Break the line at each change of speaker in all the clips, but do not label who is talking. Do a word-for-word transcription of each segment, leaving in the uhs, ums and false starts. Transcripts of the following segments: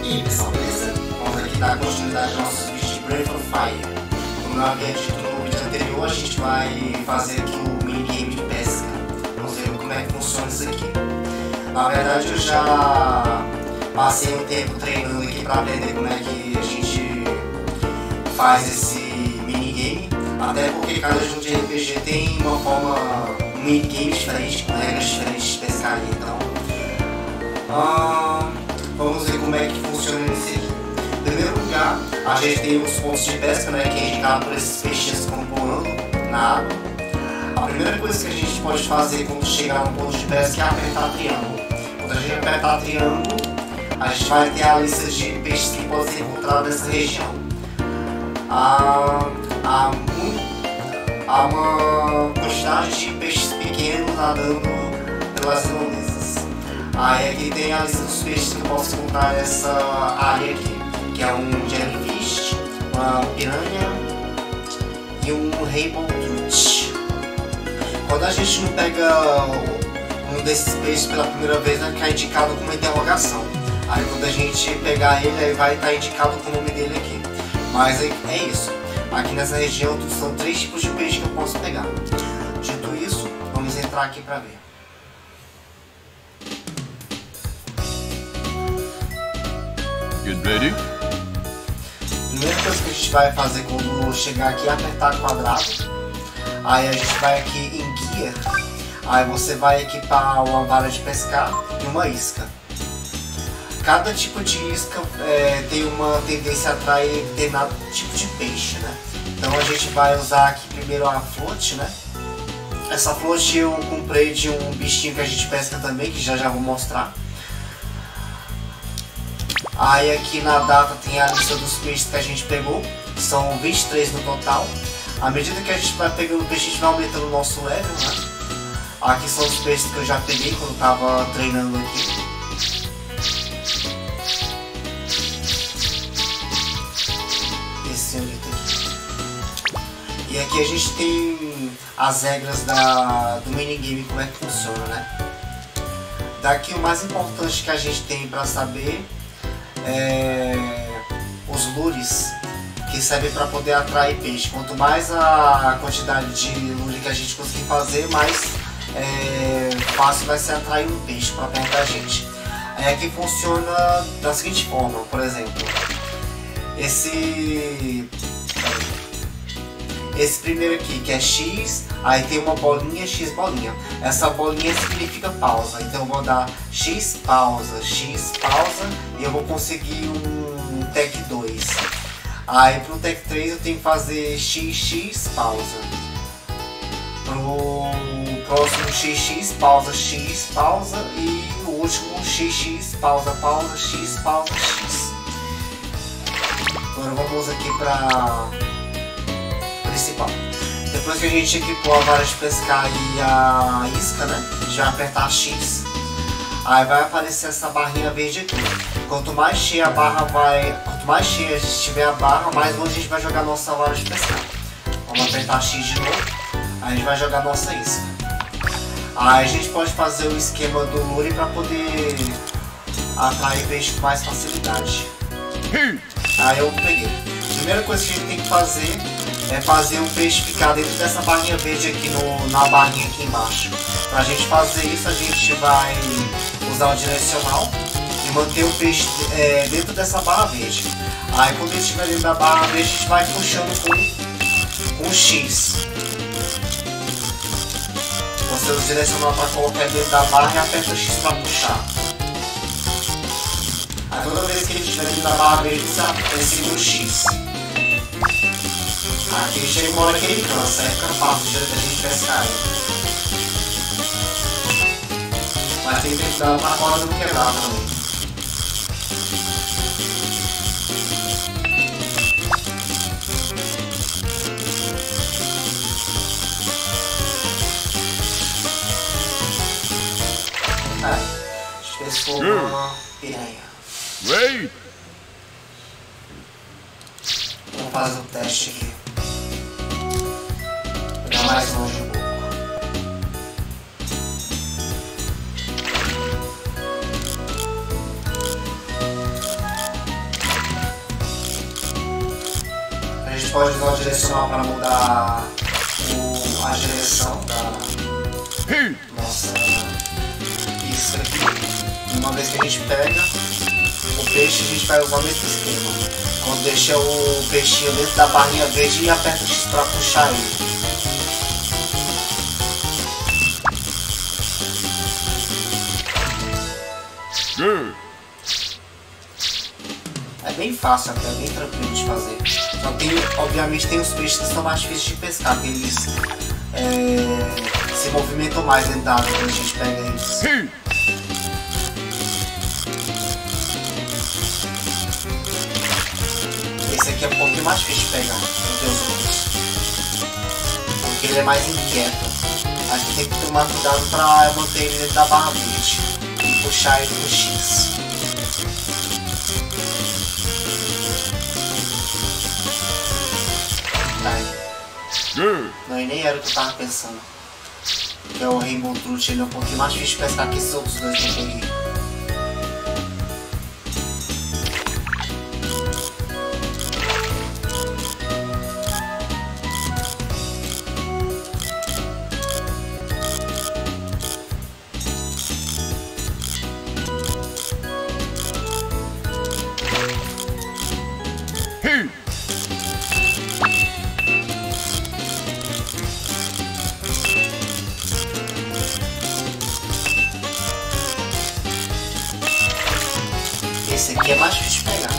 E aí pessoal, beleza? Vamos aqui dar continuidade aos nossos vídeos de Breath of Fire. Como eu havia dito no vídeo anterior, a gente vai fazer aqui o minigame de pesca. Vamos ver como é que funciona isso aqui. Na verdade eu já passei um tempo treinando aqui para aprender como é que a gente faz esse minigame. Até porque cada jogo de R P G tem uma forma, um minigame diferente, com regras diferentes de pescaria. Então, hum, vamos ver como é que funciona isso aqui. Em primeiro lugar, a gente tem os pontos de pesca, né, que é indicado por esses peixinhos que estão pulando na água. A primeira coisa que a gente pode fazer quando chegar no ponto de pesca é apertar triângulo. Quando a gente apertar triângulo, a gente vai ter a lista de peixes que podem ser encontrados nessa região. Há, há, há uma quantidade de peixes pequenos nadando pelas redondezas. Aí aqui tem a lista dos peixes que eu posso encontrar nessa área aqui, que é um jellyfish, uma piranha e um rainbow trout. Quando a gente não pega um desses peixes pela primeira vez, vai ficar indicado com uma interrogação. Aí quando a gente pegar ele, aí vai estar indicado com o nome dele aqui. Mas é, é isso. Aqui nessa região são três tipos de peixe que eu posso pegar. Dito isso, vamos entrar aqui para ver.
Get ready?
A primeira coisa que a gente vai fazer quando chegar aqui é apertar quadrado. Aí a gente vai aqui em Gear. Aí você vai equipar uma vara de pescar e uma isca. Cada tipo de isca é, tem uma tendência a atrair determinado tipo de peixe, né? Então a gente vai usar aqui primeiro a float, né? Essa float eu comprei de um bichinho que a gente pesca também, que já já vou mostrar. Aí aqui na data tem a lista dos peixes que a gente pegou, são vinte e três no total. À medida que a gente vai pegando peixe, a gente vai aumentando o nosso level, né? Aqui são os peixes que eu já peguei quando estava treinando aqui. Esse aqui. E aqui a gente tem as regras da, do minigame, como é que funciona, né? Daqui o mais importante que a gente tem para saber é os lures, que servem para poder atrair peixe. Quanto mais a quantidade de lure que a gente conseguir fazer, mais é, fácil vai ser atrair um peixe para perto da gente. Aí aqui funciona da seguinte forma, por exemplo, esse esse primeiro aqui que é X, aí tem uma bolinha, X bolinha. Essa bolinha significa pausa, então eu vou dar X pausa, X pausa e eu vou conseguir um Tech dois. Aí pro Tech três eu tenho que fazer X X pausa. Pro próximo X X pausa, X pausa e o último X X pausa, pausa, X pausa, X. Agora vamos aqui para principal. Depois que a gente equipou a vara de pescar e a isca, né? A gente vai apertar X. Aí vai aparecer essa barrinha verde aqui. Quanto mais cheia a barra vai, quanto mais cheia estiver a barra, mais longe a gente vai jogar a nossa vara de pescar. Vamos apertar X de novo. Aí a gente vai jogar a nossa isca. Aí a gente pode fazer o esquema do lure para poder atrair peixe com mais facilidade. Aí eu peguei. A primeira coisa que a gente tem que fazer é fazer o peixe ficar dentro dessa barrinha verde aqui no, na barrinha aqui embaixo. Para a gente fazer isso, a gente vai usar o direcional e manter o peixe é, dentro dessa barra verde. Aí quando ele estiver dentro da barra verde, a gente vai puxando com, com X. Você usa o direcional para colocar ele dentro da barra e aperta o X para puxar. Aí toda vez que ele estiver dentro da barra verde, você aperta o X. Aqui chega uma hora que ele cansa, aí fica fácil de a gente pescar ele. Mas tem que cuidar para a corda não quebrar também. É, a gente pescou uma piranha.
Wait!
Vamos fazer o teste aqui. Pegar mais longe um pouco. pode usar o direcional para mudar o, a direção da nossa isca aqui. Uma vez que a gente pega o peixe, a gente vai usar o mesmo esquema. Então deixa o peixinho dentro da barrinha verde e aperta o X para puxar ele. É bem fácil até, é bem tranquilo de fazer. Só tem, obviamente tem os peixes que são mais difíceis de pescar, porque eles é, se movimentam mais dentro da água quando a gente pega eles. Esse aqui é um pouquinho mais difícil de pegar do que os outros, porque ele é mais inquieto. Aqui tem que tomar cuidado para manter ele dentro da barra verde e puxar ele no X. Não, e nem era o que eu tava pensando. Que é o Rainbow Trout, ele é um pouquinho mais difícil de pescar que esses outros dois que eu peguei. Esse aqui é mais difícil de pegar.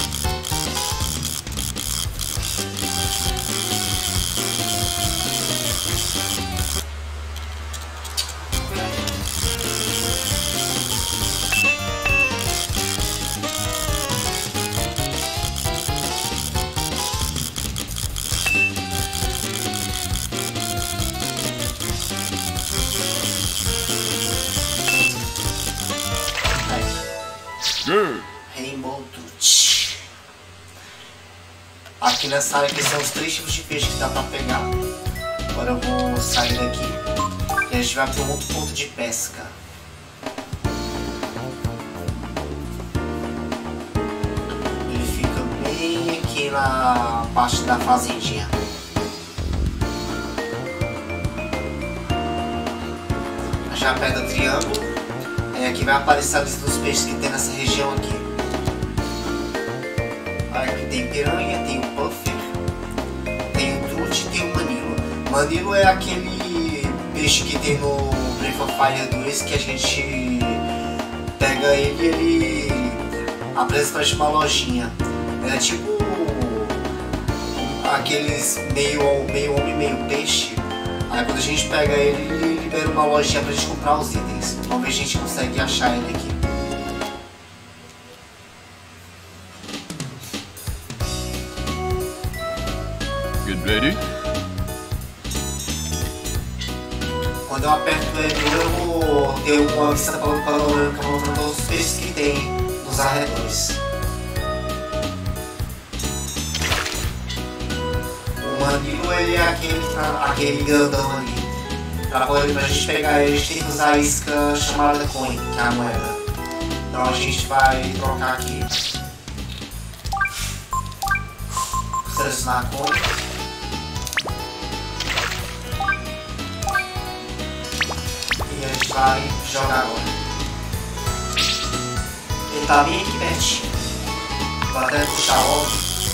Rainbow Trout. Aqui nessa área aqui são os três tipos de peixe que dá pra pegar. Agora eu vou sair daqui e a gente vai para um outro ponto de pesca. Ele fica bem aqui na parte da fazendinha. Já aperta triângulo. É, aqui vai aparecer a lista dos peixes que tem nessa região aqui. Aqui tem piranha, tem o puffer, tem o trout e tem o manilo. Manilo é aquele peixe que tem no Breath of Fire dois que a gente pega ele e ele apresenta pra gente uma lojinha. É tipo aqueles meio, meio homem, meio peixe. Aí quando a gente pega ele, ele libera uma lojinha pra gente comprar os itens. Vamos ver se a gente consegue achar ele aqui.
Get ready?
Quando eu aperto ele, eu vou ter uma vista panorâmica mostrando todos os peixes que tem nos arredores. O manilo, ele é aquele, aquele grandão ali. Pra, poder, pra gente pegar ele, a gente tem que usar a isca chamada coin, que é a moeda. Então a gente vai trocar aqui. Selecionar a coin. E a gente vai jogar agora. Ele tá bem aqui pertinho. Vou até puxar logo.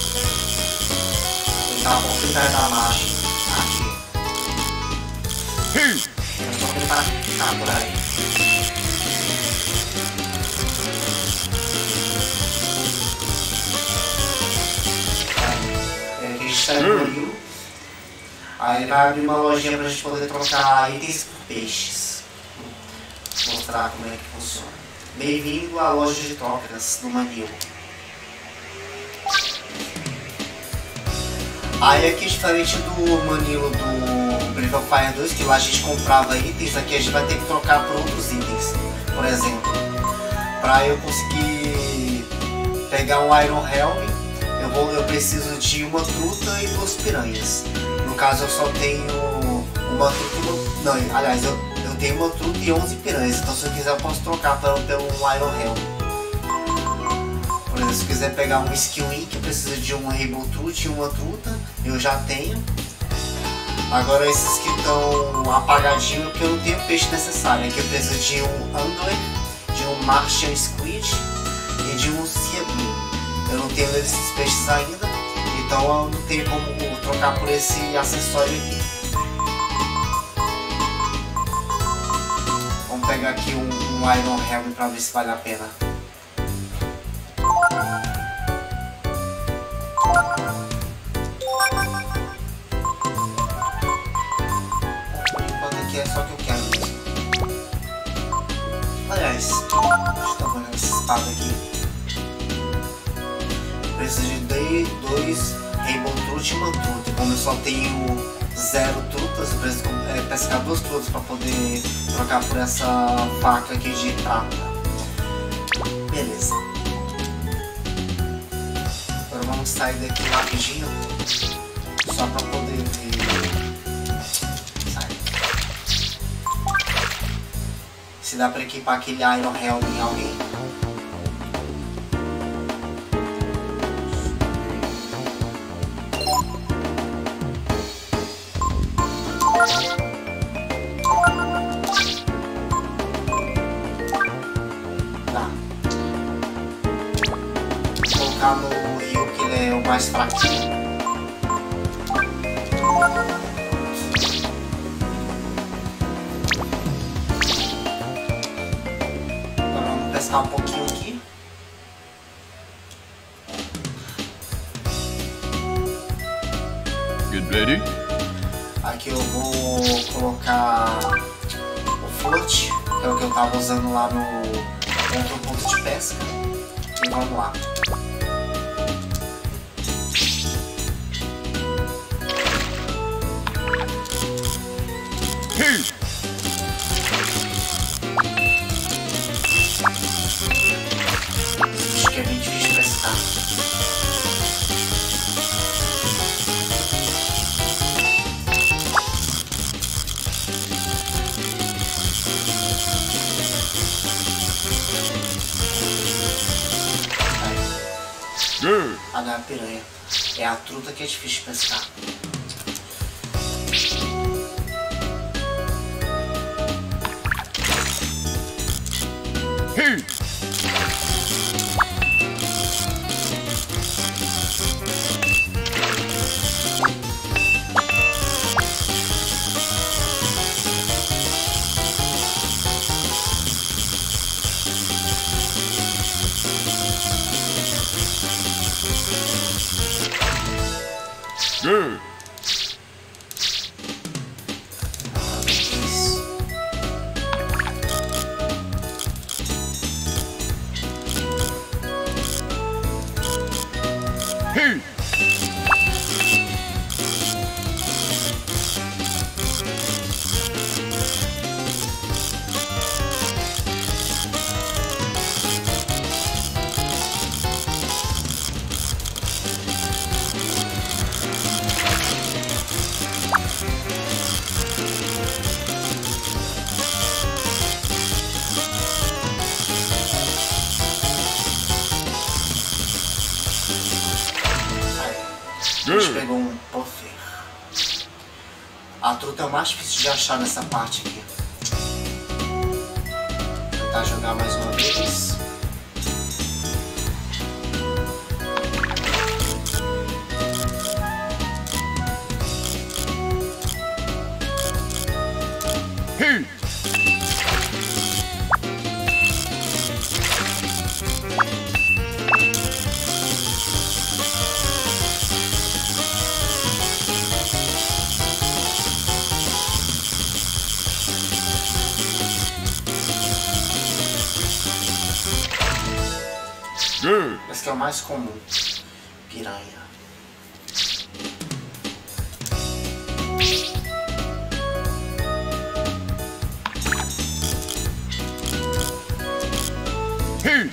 Ele tá um pouquinho perto da margem. Aqui. É só tentar ficar por aí. É, aqui a gente tá no rio. Aí vai abrir uma lojinha pra gente poder trocar itens por peixes. Vou mostrar como é que funciona. Bem-vindo à loja de trocas do Manilo. Aí aqui, diferente do Manilo do Breath of Fire dois, que lá a gente comprava itens, aqui a gente vai ter que trocar por outros itens. Por exemplo, para eu conseguir pegar um Iron Helm, eu, vou, eu preciso de uma truta e duas piranhas. No caso eu só tenho uma truta, não, aliás, eu, eu tenho uma truta e onze piranhas, então se eu quiser eu posso trocar pelo, pelo um Iron Helm. Por Se quiser pegar um skill ink, precisa de um Rainbow Trout e uma truta. Eu já tenho. Agora esses que estão apagadinhos, porque eu não tenho peixe necessário. Aqui eu preciso de um Angler, de um Martian Squid e de um Sea Blue. Eu não tenho esses peixes ainda, então eu não tenho como trocar por esse acessório aqui. Vamos pegar aqui um, um Iron Helm para ver se vale a pena. É só que eu quero mesmo. Aliás, deixa eu dar uma olhada nessa espada aqui. Preciso de dois Rainbow Trout e uma truta. Como eu só tenho zero trutas, eu preciso é, pescar duas trutas para poder trocar por essa faca aqui de prata. Beleza. Agora vamos sair daqui rapidinho, só para poder ver. Se dá para equipar aquele Iron Helm em alguém. Tá. Vou colocar no Rio, que ele é o mais fraquinho. Um pouquinho aqui.
Get ready?
Aqui eu vou colocar o float, que é o que eu estava usando lá no outro ponto de pesca. E vamos lá.
Hey!
Acho que é bem difícil pescar.
Good.
Ah, não é a piranha. É a truta que é difícil de pescar.
Hey! Good. Hey!
A gente pegou um puffer. A truta é o mais difícil de achar nessa parte aqui. Vou tentar jogar mais uma vez.
Hey! Good.
Esse que é o mais comum. Piranha.
Hey!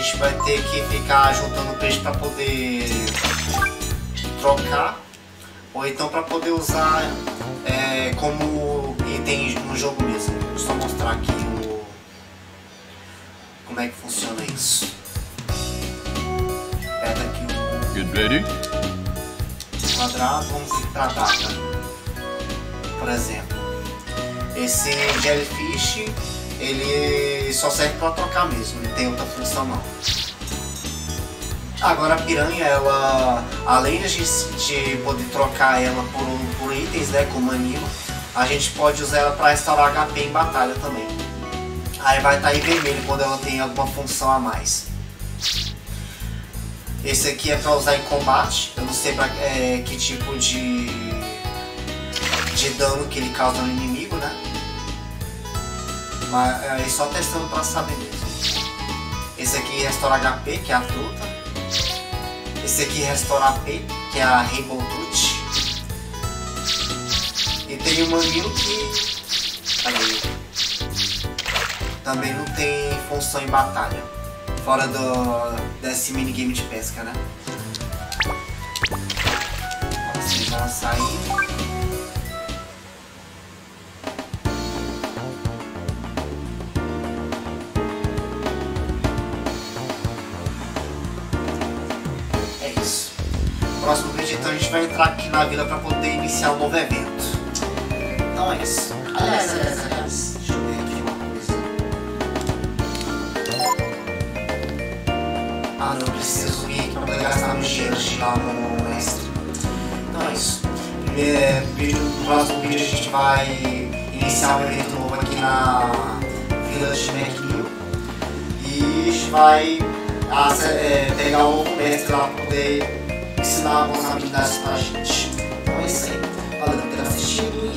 gente vai ter que ficar juntando peixe para poder trocar, ou então para poder usar é, como item no jogo mesmo. Vou só mostrar aqui o, como é que funciona isso. Pega aqui o
Get ready.
quadrado, vamos ir para a data. Por exemplo, esse Jellyfish, ele só serve para trocar mesmo, não tem outra função não. Agora a piranha, ela, além de a gente poder trocar ela por, por itens, né, como anima, a gente pode usar ela para restaurar H P em batalha também. Aí vai estar em vermelho quando ela tem alguma função a mais. Esse aqui é para usar em combate, eu não sei pra, é, que tipo de, de dano que ele causa no inimigo, né? Mas é só testando para saber mesmo. Esse aqui restaura H P, que é a fruta. Esse aqui restaura A P, que é a Rainbow Tooth. E tem o Mamilo que ali, também não tem função em batalha, fora do, desse minigame de pesca, né? Vocês vão sair. No próximo vídeo, então, a gente vai entrar aqui na vila para poder iniciar um novo evento. Então é isso. Aliás, aliás, aliás, deixa eu ver aqui uma coisa. Ah, não, eu preciso vir aqui para poder gastar meus dinheiros lá no mestre. Então é isso. É, no próximo vídeo a gente vai iniciar um evento novo aqui na vila de McNeil. E a gente vai é, pegar o novo mestre lá para poder ensinar algumas habilidades pra gente. Então é isso aí. Valeu por ter assistido.